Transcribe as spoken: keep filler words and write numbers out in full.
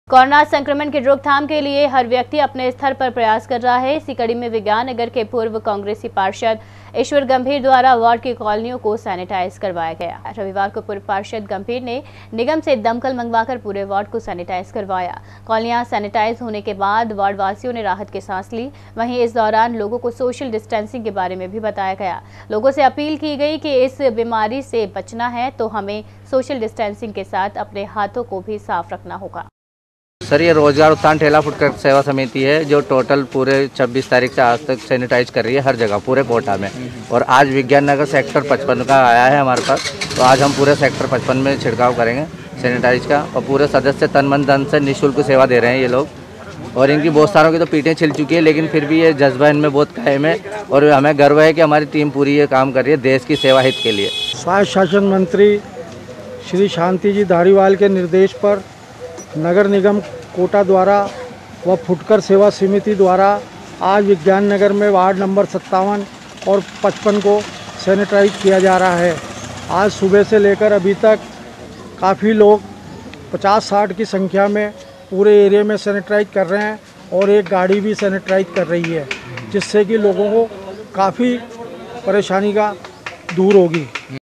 Corona संक्रमण की रोकथाम के लिए हर व्यक्ति अपने स्तर पर प्रयास कर रहा है। इसी कड़ी में विज्ञान नगर के पूर्व कांग्रेसी पार्षद ईश्वर गंभीर द्वारा वार्ड की कॉलोनियों को सैनिटाइज करवाया गया। रविवार को पूर्व पार्षद गंभीर ने निगम से दमकल मंगवाकर पूरे वार्ड को सैनिटाइज करवाया। कॉलोनियां सैनिटाइज होने के बाद वार्ड वासियों ने राहत की सांस ली। वहीं इस दौरान लोगों को सोशल डिस्टेंसिंग के बारे में भी बताया गया। लोगों से अपील की गई कि इस बीमारी से बचना है तो हमें सोशल डिस्टेंसिंग के साथ अपने हाथों को भी साफ रखना होगा। सर, ये रोजगार उत्थान ठेला फुटकर सेवा समिति है जो टोटल पूरे छब्बीस तारीख से आज तक सैनिटाइज कर रही है हर जगह पूरे कोटा में। और आज विज्ञान नगर सेक्टर पचपन का आया है हमारे पास, तो आज हम पूरे सेक्टर पचपन में छिड़काव करेंगे सैनिटाइज का। और पूरे सदस्य तन मन धन से निःशुल्क सेवा दे रहे हैं ये लोग। और इनकी बहुत सारों की तो पीठें छिल चुकी है, लेकिन फिर भी ये जज्बा इनमें बहुत कायम है और हमें गर्व है कि हमारी टीम पूरी ये काम कर रही है देश की सेवा हित के लिए। स्वास्थ्य शासन मंत्री श्री शांति जी धारीवाल के निर्देश पर नगर निगम कोटा द्वारा व फुटकर सेवा समिति द्वारा आज विज्ञान नगर में वार्ड नंबर सत्तावन और पचपन को सैनिटाइज किया जा रहा है। आज सुबह से लेकर अभी तक काफ़ी लोग पचास साठ की संख्या में पूरे एरिया में सैनिटाइज कर रहे हैं और एक गाड़ी भी सैनिटाइज कर रही है, जिससे कि लोगों को काफ़ी परेशानी का दूर होगी।